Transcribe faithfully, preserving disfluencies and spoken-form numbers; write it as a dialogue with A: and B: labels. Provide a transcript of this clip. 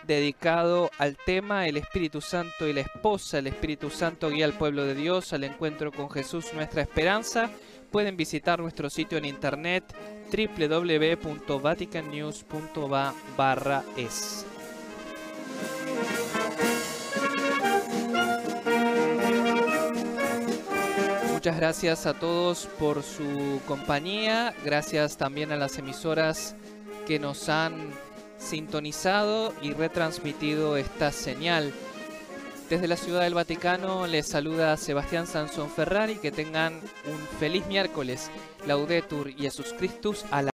A: dedicado al tema El Espíritu Santo y la esposa. El Espíritu Santo guía al pueblo de Dios al encuentro con Jesús, nuestra esperanza. Pueden visitar nuestro sitio en internet w w w punto vatican news punto va barra es. Muchas gracias a todos por su compañía. Gracias también a las emisoras que nos han sintonizado y retransmitido esta señal. Desde la Ciudad del Vaticano les saluda Sebastián Sansón Ferrari. Que tengan un feliz miércoles. Laudetur Jesus Christus. A la